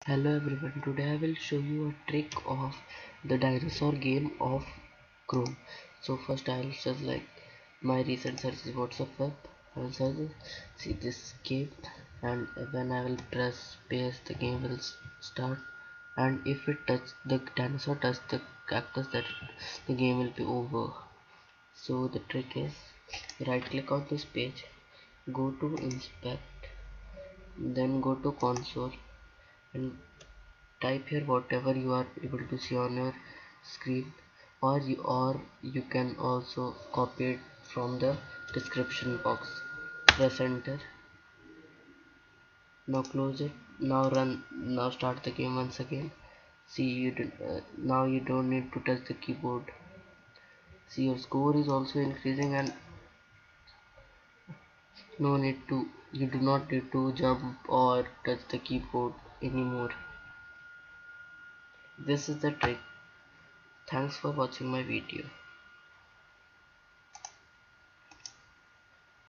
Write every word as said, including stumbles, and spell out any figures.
Hello everyone, today I will show you a trick of the dinosaur game of Chrome. So first I will search like my recent search is WhatsApp web. I will search this, see this game, and when I will press space the game will start, and if it touch the dinosaur touch the cactus, that the game will be over. So the trick is right click on this page, go to inspect, then go to console and type here whatever you are able to see on your screen, or you or you can also copy it from the description box. Press enter. Now close it. Now run. Now start the game once again. See, you do, uh, now you don't need to touch the keyboard. See, your score is also increasing, and no need to you do not need to jump or touch the keyboard anymore. This is the trick. Thanks for watching my video.